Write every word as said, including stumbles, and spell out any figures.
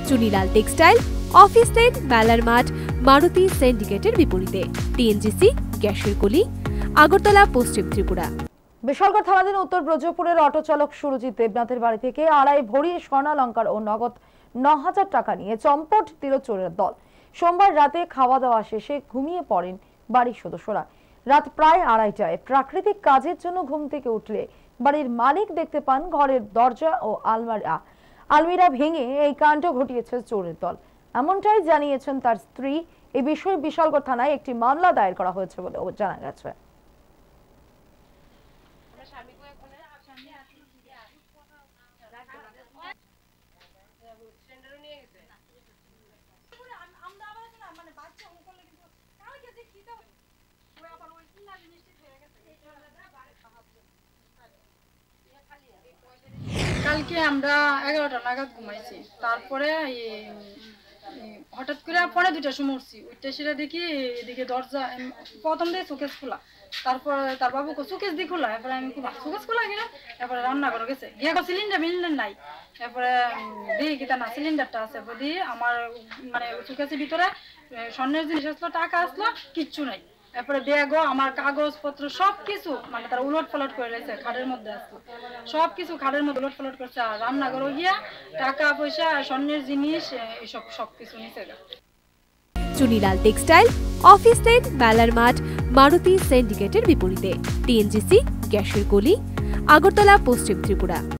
Chunilal textile, office lane, মেলার মাঠ, মারুতি সিন্ডিকেটের বিপরীতে। টিএনজিসি, গ্যাসের কলি, আগরতলা, পশ্চিম ত্রিপুরা। বিশালগড় থানাধীন উত্তর ব্রজপুরের অটো চালক সুরজিৎ দেবনাথের বাড়ি থেকে আড়াই ভরি স্বর্ণালঙ্কার ও নগদ ন হাজার টাকা নিয়ে চম্পট দিল চোরের দল। সোমবার রাতে খাওয়া দাওয়া শেষে ঘুমিয়ে পড়েন বাড়ির সদস্যরা। রাত প্রায় আড়াইটায় প্রাকৃতিক কাজের জন্য ঘুম থেকে উঠলে বাড়ির মালিক দেখতে পান ঘরের দরজা ও আলমারা আলমিরা ভেঙে এই কাণ্ড ঘটিয়েছে চোরের দল। এমনটাই জানিয়েছেন তার স্ত্রী। এই বিষয়ে বিশালগড় থানায় একটি মামলা দায়ের করা হয়েছে বলে জানা গেছে। কালকে আমরা এগারোটা নাগাদ ঘুমাইছি, তারপরে হঠাৎ করে পরে দুইটার সময় উঠছি। উঠতে সেটা দেখি এদিকে দরজা প্রথম দিয়ে সুকেস খোলা, তারপরে তার বাবু সুকেস দিয়ে খোলা। এরপরে আমি সুকেস খোলা গেলে এরপরে রান্না করে গেছে গিয়ে সিলিন্ডার মিলিন্ডার নাই। এরপরে দিয়ে গীতা না সিলিন্ডারটা আছে দিয়ে আমার মানে সুকেসের ভিতরে স্বর্ণের জিনিস আসলো, টাকা আসলো, কিচ্ছু নাই। এরপরে ব্যাগও আমার কাগজপত্র সবকিছু মানে তারা উলট পালট করে রেখেছে, খাটের মধ্যে আসলো সবকিছু খাটের মধ্যে উলট পালট করছে। আর রান্নাঘরে গিয়া টাকা পয়সা স্বর্ণের জিনিস এইসব সবকিছু নিচে গেছে। চুনিলাল টেক্সটাইল, অফিস লেন, মেলার মাঠ, মারুতি সিন্ডিকেটের বিপরীতে। টিএনজিসি, গ্যাসের কলি, আগরতলা, পশ্চিম ত্রিপুরা।